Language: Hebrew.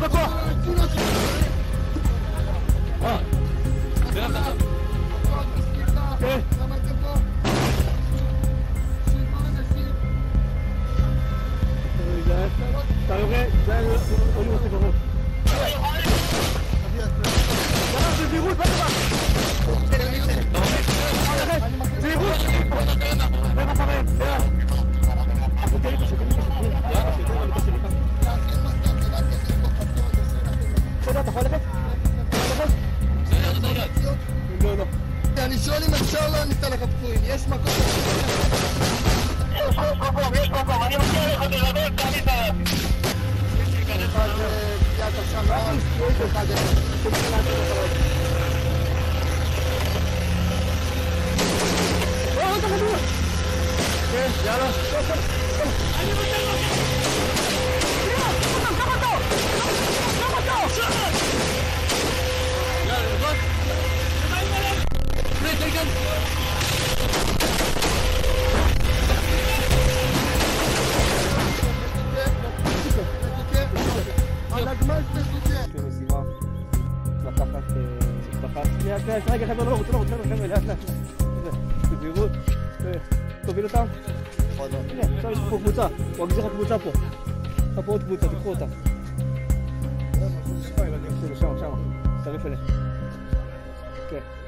בכוח! כן. אתה יורד, זה עולים אותי בראש. זה זהירות, מה דבר? זהירות! בין אחריהם, יאללה. אתה יכול ללכת? לא, לא. אני שואל אם אפשר לא ניתן לך פצועים, יש מקום? יש מקום, אני מגיע לך תרדות, תעלי את ה... אחד פגיעת עכשיו מאוד, אחד את הכדור! כן, יאללה. אני רוצה לבקר! קח אותו! יאללה, לבוא! פריט, תגן! על הגמל תסוגה! יש לי משימה לקחת רגע, חבר'ה, לא רוצה, חבר'ה, לאט לאט בזהירות, תוביל אותם הנה, עכשיו יש פה קבוצה, הוא אגזיר לך קבוצה פה יש פה עוד קבוצה, תקחו אותה שם, תצטרף אליהם כן